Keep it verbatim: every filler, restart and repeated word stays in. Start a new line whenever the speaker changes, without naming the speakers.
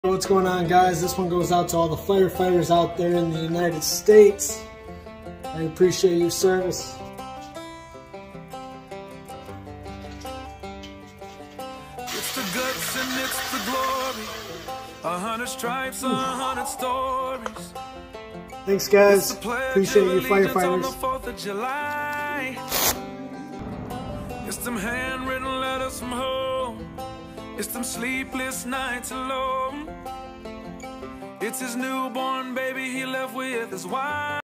What's going on, guys? This one goes out to all the firefighters out there in the United States. I appreciate your service.
It's the guts and it's the glory. A hundred stripes, a hundred stories.
Thanks, guys. Appreciate you, firefighters.
On the fourth of July. It's them handwritten letters from home. It's them sleepless nights alone. It's his newborn baby he left with his wife.